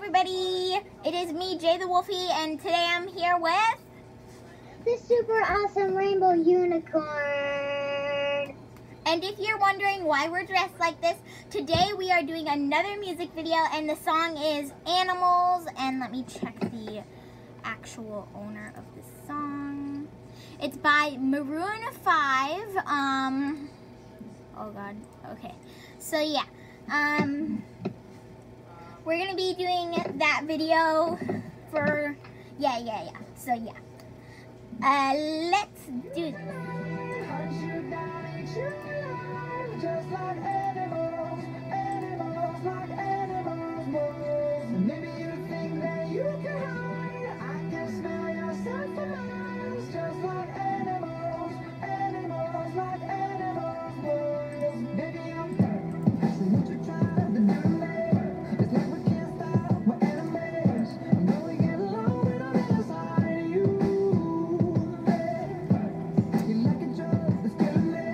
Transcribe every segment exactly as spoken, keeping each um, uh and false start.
everybody, it is me, Jay the Wolfie, and today I'm here with the super awesome rainbow unicorn. And if you're wondering why we're dressed like this, today we are doing another music video, and the song is Animals, and let me check the actual owner of the song. It's by Maroon five, um, oh god, okay, so yeah, um, we're gonna be doing that video for, yeah, yeah, yeah, so yeah, uh, let's do this. Just like animals, animals, like animals, wolves. Maybe you think that you can hide. I can smell yourself for miles. Just like animals, animals, like animals, wolves. Baby, I'm there. So what you trying to do there? It's like we can't stop. We're enemies. I know we get along when I'm inside of you. Hey, you like a drug that's killing me.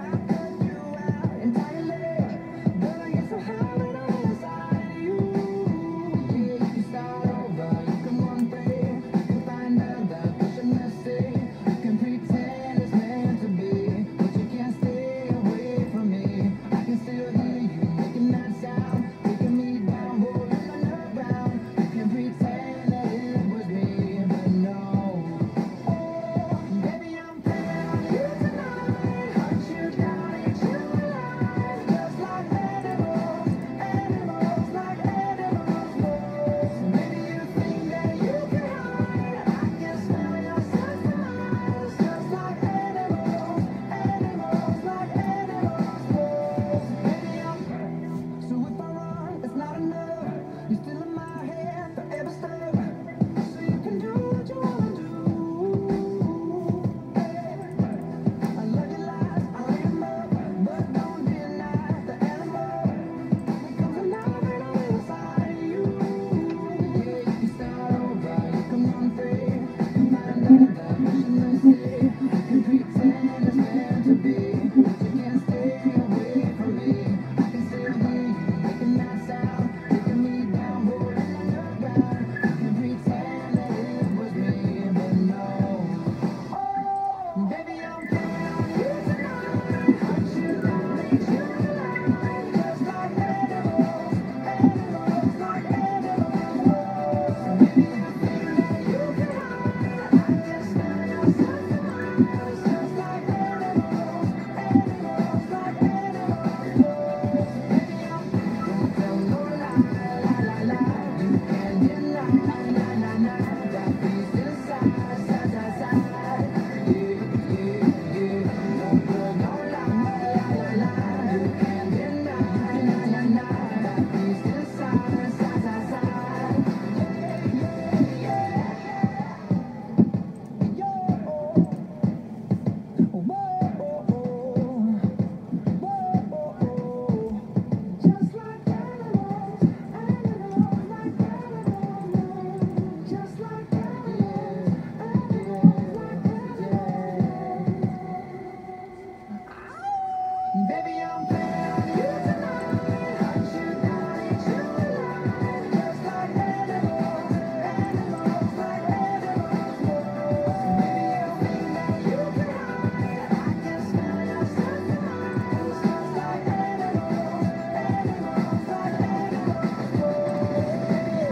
Baby, I'm playing on you tonight. Hunt you down, eat you alive. Just like animals, animals, like animals, wolves. Maybe you think that you can hide. I can smell yourself for miles. Just like animals, animals, like animals, wolves.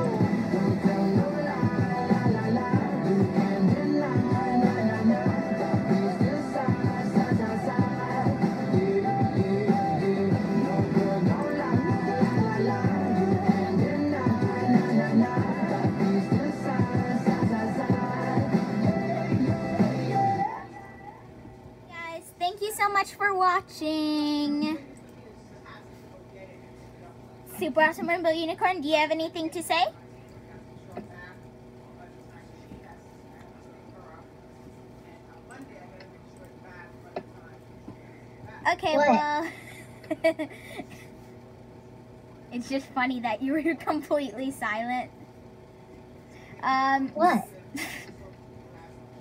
Don't tell no lie, la la la. You can't deny, na na na. That beast inside, side, side, side. Thank you so much for watching. Super Awesome Rainbow Unicorn, do you have anything to say? Okay, What? well, it's just funny that you were completely silent. Um, What?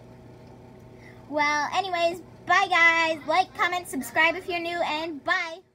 Well, anyways, bye guys. Like, comment, subscribe if you're new, and bye.